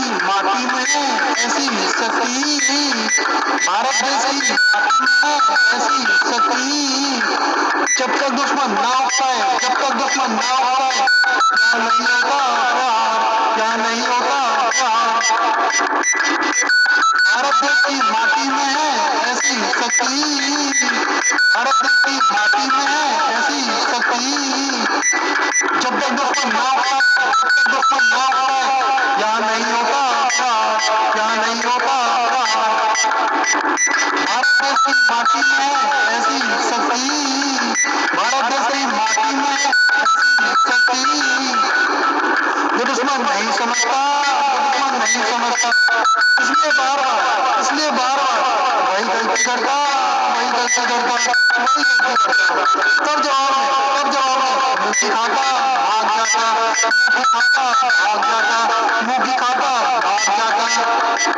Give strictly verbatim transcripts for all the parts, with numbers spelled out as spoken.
की माटी में ऐसी शक्ति, भारत देश की माटी में ऐसी शक्ति, जब तक दुश्मन ना उठाए, जब तक दुश्मन ना उठाए, क्या नहीं होता प्यार, क्या नहीं होता प्यार। भारत देश की माटी में है ऐसी शक्ति, भारत देश की माटी में है ऐसी शक्ति, जब तक दुश्मन ना उठाए, जब तक दुश्मन ना उठाए, क्या नहीं होता प्यार, क्या नहीं होता प्यार। भारत देश की माटी में है ऐसी शक्ति, भारत देश की माटी में है ऐसी शक्ति, ये दुश्मन नहीं समझता, दुश्मन नहीं समझता, इसलिए बार बार, इसलिए बार बार वही गलती करता, वही गलती करता, वही गलती करता। तब जवाब में, तब जवाब में मुंह की खाता भाग जाता, मुंह की खाता भाग जाता, मुंह की खाता भाग जाता।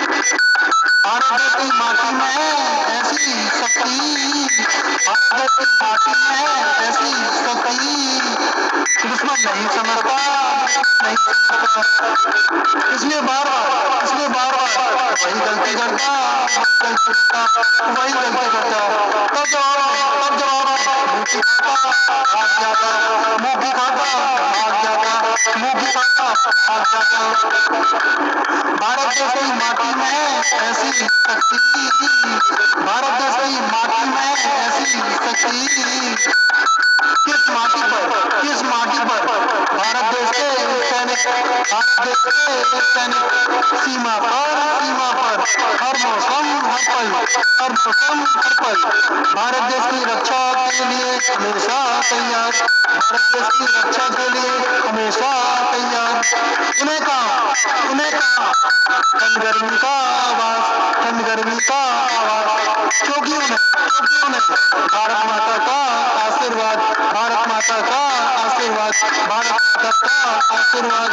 भारत देश की माटी में है ऐसी शक्ति, भारत देश की माटी में है ऐसी शक्ति, दुश्मन नहीं समझता, नहीं समझता, इसलिए बार बार, इसलिए बार बार वही गलती करता, वही गलती करता, वही गलती करता। तब जवाब में, तब जवाब में मुंह की खाता भाग जाता, मुंह की खाता भाग जाता, मुंह की खाता भाग जाता। भारत देश की माटी में है ऐसी शक्ति, भारत देश की माटी में है ऐसी शक्ति, किस माटी पर, किस माटी पर भारत देश के सैनिक, भारत देश के सैनिक सीमा पर, सीमा पर हर मौसम हर पल, हर मौसम हर पल भारत देश की रक्षा के लिए हमेशा तैयार, भारत देश की रक्षा के लिए हमेशा तैयार। उन्हें कहा, उन्हें कहा ठंड गर्मी का आवाज, ठंड गर्मी का आवाज, क्योंकि उन्हें, क्योंकि उन्हें भारत माता का आशीर्वाद, भारत माता का आशीर्वाद, भारत माता का आशीर्वाद।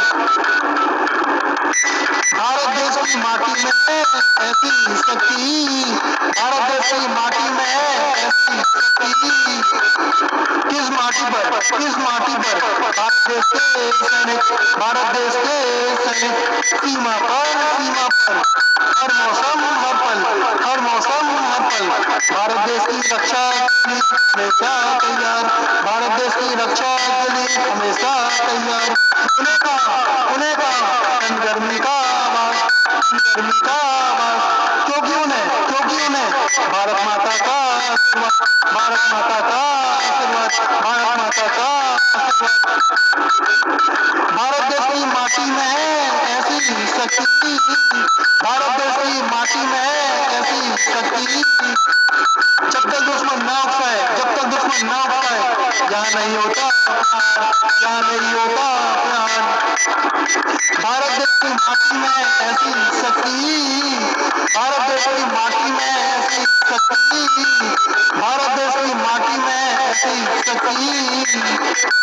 भारत देश की माटी में है ऐसी शक्ति, भारत देश की माटी में है ऐसी शक्ति, किस माटी पर, किस माटी पर भारत देश के सैनिक, भारत देश के सैनिक सीमा पर, सीमा पर हर मौसम हर पल, हर मौसम हर पल भारत देश की रक्षा के लिए हमेशा तैयार, भारत देश की रक्षा के लिए हमेशा तैयार। उन्हें कहा, उन्हें कहा ठंड गर्मी का आवाज, ठंड गर्मी का आवाज, क्योंकि उन्हें, क्योंकि उन्हें भारत माता का आशीर्वाद, भारत माता का आशीर्वाद, भारत माता का आशीर्वाद। भारत देश की माटी में है ऐसी शक्ति, भारत देश की माटी में है ऐसी शक्ति, जब तक दुश्मन ना उठाए, जब तक दुश्मन ना उठाए, यहाँ नहीं होता प्यार, यहाँ नहीं होता प्यार। भारत देश की माटी में ऐसी शक्ति, भारत देश की माटी में ऐसी शक्ति, भारत देश की माटी में ऐसी शक्ति,